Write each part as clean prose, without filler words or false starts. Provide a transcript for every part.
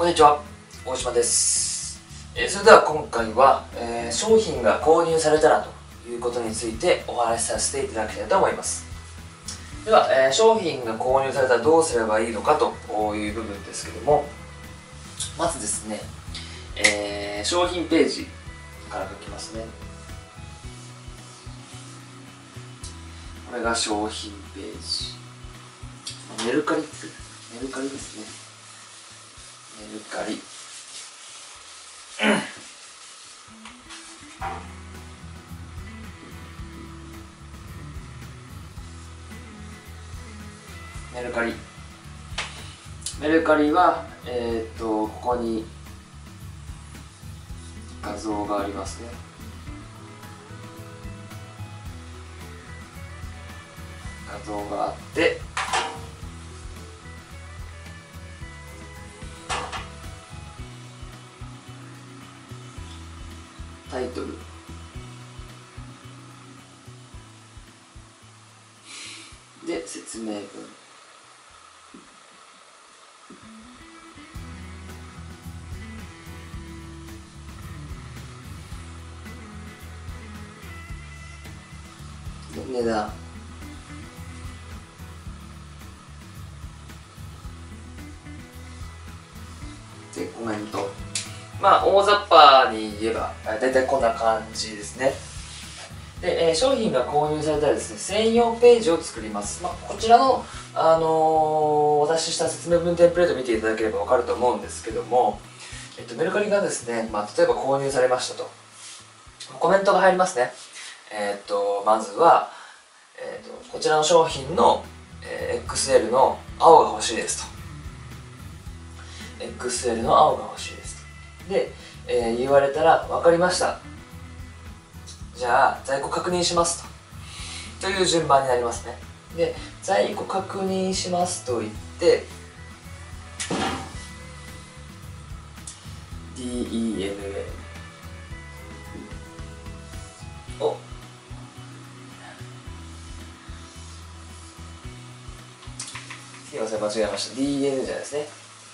こんにちは、大島です。それでは今回は、商品が購入されたらということについてお話しさせていただきたいと思います。では、商品が購入されたらどうすればいいのかという部分ですけども、まずですね、商品ページから書きますね。これが商品ページ。メルカリですね。メルカリ。メルカリは、ここに画像がありますね。画像があって、タイトル、で説明文、で値段、でコメント。大雑把に言えばだいたいこんな感じですね。で、商品が購入されたらですね、専用ページを作ります。こちらの、お出しした説明文テンプレートを見ていただければ分かると思うんですけども、メルカリがですね、例えば購入されましたと。コメントが入りますね。まずは、こちらの商品の、XL の青が欲しいですと。XL の青が欲しいですと。で、言われたら分かりました。じゃあ在庫確認しますという順番になりますね。で、在庫確認しますと言って DEMA をすいません、間違えました。 DN じゃないですね。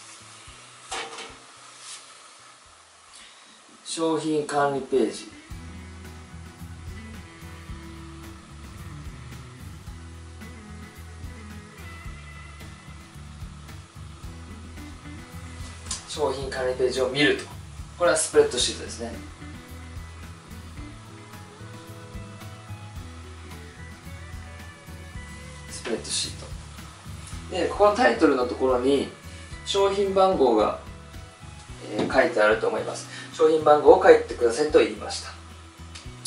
商品管理ページ、商品管理ページを見ると。これはスプレッドシートですね。スプレッドシートで、ここのタイトルのところに商品番号が、書いてあると思います。商品番号を書いてくださいと言いました。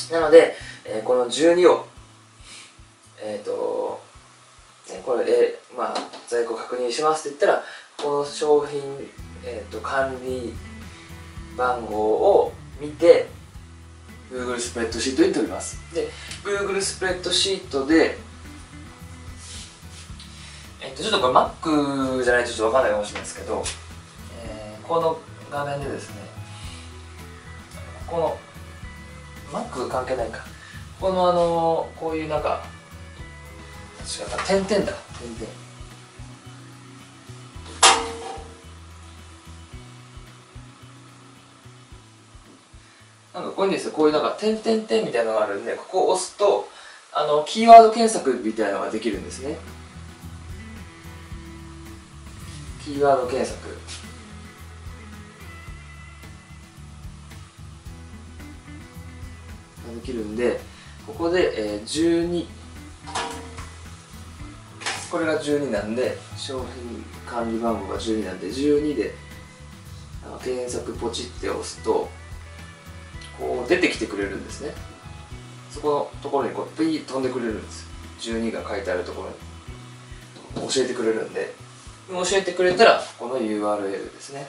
なので、この12をこれ、在庫確認しますって言ったら、この商品、管理番号を見て Google スプレッドシートに取ります。で Google スプレッドシートで、ちょっとこれ Mac じゃないとちょっと分かんないかもしれないですけど、この画面でですね、この Mac 関係ないか、このこういうなんか違った、点々だ、点々。ここにですね、こういうなんか点々点みたいなのがあるんで、ここを押すとキーワード検索みたいなのができるんですね。キーワード検索ができるんで、ここで、12、これが12なんで、商品管理番号が12なんで、12で検索ポチって押すとこう出てきてくれるんですね。そこのところにこうピーッと飛んでくれるんです。12が書いてあるところに教えてくれるんで、教えてくれたらこの URL ですね、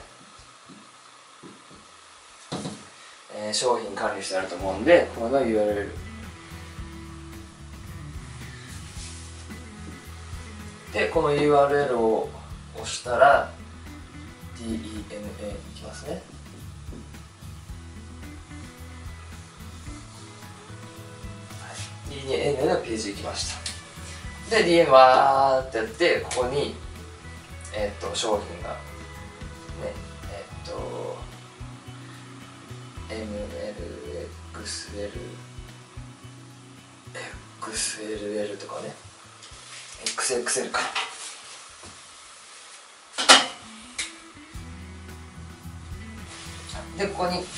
商品管理してあると思うんで、この URL で、この URL を押したら DEMA に行きますね。DEMA のページ行きました。で DM わーってやって、ここに商品がね、 XLL とかね、 XXL か。でここに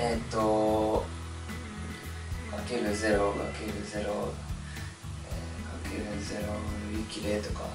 かける0×0 売り切れとか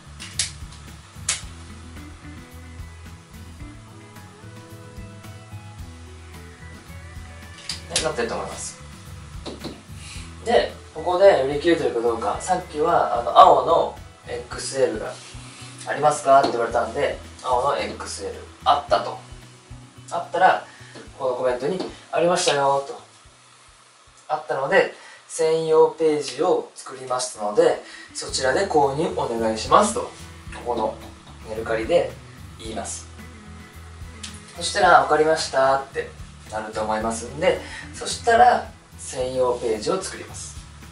なってると思います。でここで売り切れてるかどうか、さっきは青の XL がありますかって言われたんで、青の XL あったと、あったらこのコメントにありましたよとあったので、専用ページを作りましたのでそちらで購入お願いしますと、ここのメルカリで言います。そしたら分かりましたってなると思いますんで、そしたら専用ページを作ります。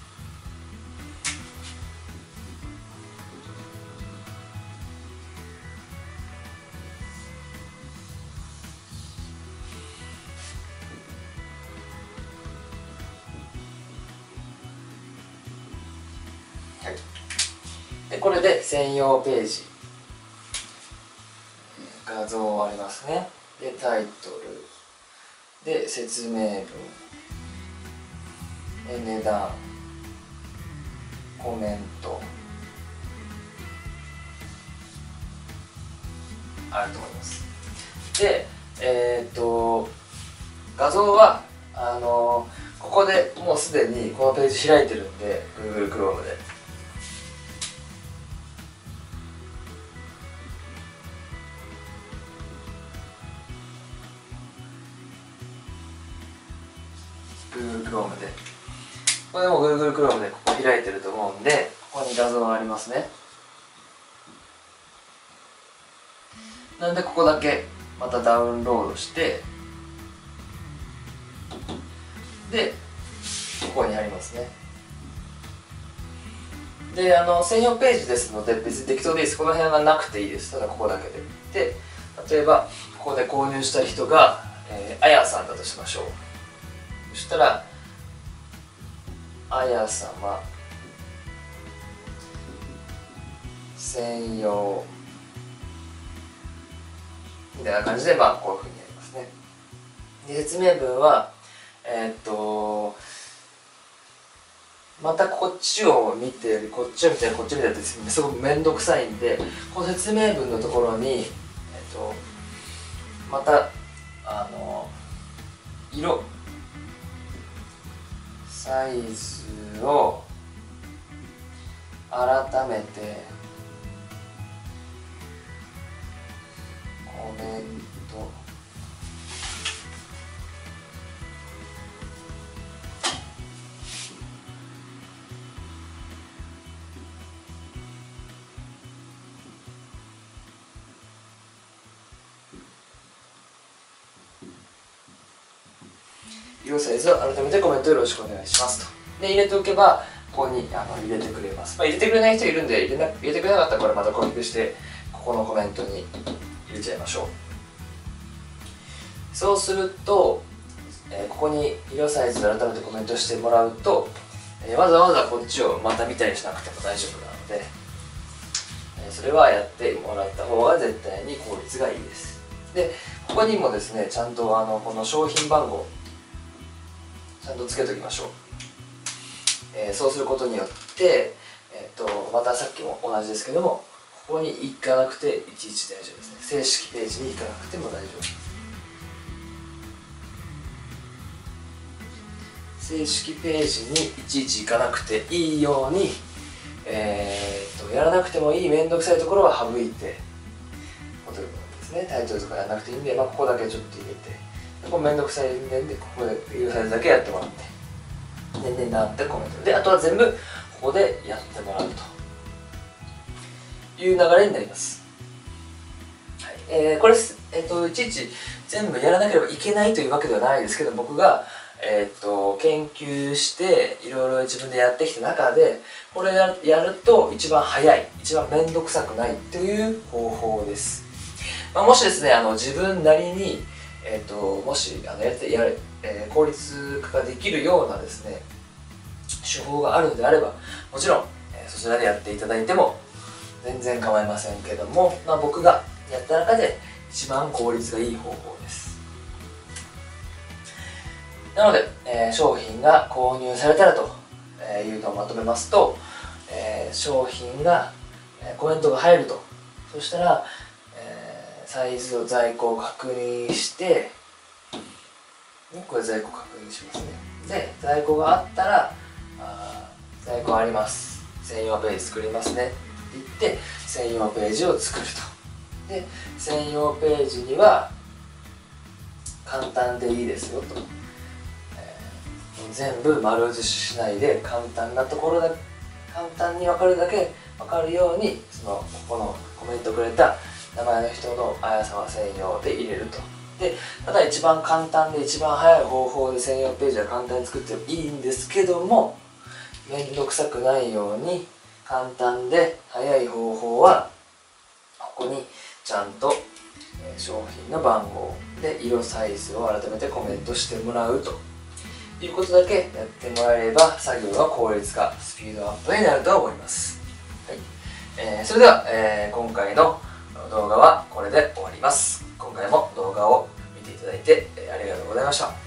はい、でこれで専用ページ、画像ありますね。でタイトルで説明文で値段、コメントあると思います。で画像はここでもうすでにこのページ開いてるんで Google Chrome でこれでも Google Chrome でここ開いてると思うんで、ここに画像がありますね。なんでここだけまたダウンロードして、でここにありますね。で専用ページですので別に適当でいいです。この辺はなくていいです。ただここだけで。で例えばここで購入した人が、あやさんだとしましょう。そしたらあや様専用みたいな感じでこういうふうにやりますね。で説明文はまたこっちを見てこっちを見てこっちを見てってすごく面倒くさいんで、この説明文のところにまた色サイズを改めてコメント色サイズを改めてコメントよろしくお願いしますと。で入れておけばここに入れてくれます。入れてくれない人いるんで入れてくれなかったらこれまたコピペしてここのコメントに入れちゃいましょう。そうすると、ここに色サイズで改めてコメントしてもらうと、わざわざこっちをまた見たりしなくても大丈夫なので、それはやってもらった方が絶対に効率がいいです。でここにもですねちゃんとこの商品番号ちゃんとつけときましょう。そうすることによって、またさっきも同じですけども、ここに行かなくていちいち大丈夫ですね。正式ページに行かなくても大丈夫です。正式ページにいちいち行かなくていいように、やらなくてもいい面倒くさいところは省いてことですね。タイトルとかやらなくていいんで、ここだけちょっと入れて、ここ面倒くさいんでここで色サイズだけやってもらって、で値段ってコメントで、あとは全部ここでやってもらうという流れになります。はい、これ、いちいち全部やらなければいけないというわけではないですけど、僕が研究していろいろ自分でやってきた中でこれやると一番早い、一番面倒くさくないという方法です。もしですね自分なりに、 もし効率化ができるようなですね手法があるのであれば、もちろん、そちらでやっていただいても全然構いませんけども、僕がやった中で一番効率がいい方法です。なので、商品が購入されたらというのをまとめますと、商品がコメントが入ると、そしたら、サイズを在庫を確認して、これ在庫確認しますね。で在庫があったら在庫あります、専用ページ作りますねって言って専用ページを作ると。で専用ページには簡単でいいですよと、全部丸写ししないで簡単なところで簡単に分かるだけ分かるように、ここのコメントくれた名前の人のあやさま専用で入れると。でただ一番簡単で一番早い方法で専用ページは簡単に作ってもいいんですけども、面倒くさくないように簡単で早い方法はここにちゃんと商品の番号で色サイズを改めてコメントしてもらうということだけやってもらえれば作業の効率化、スピードアップになると思います。はい、それでは、今回の動画はこれで終わります。今回も動画を見ていただいて、ありがとうございました。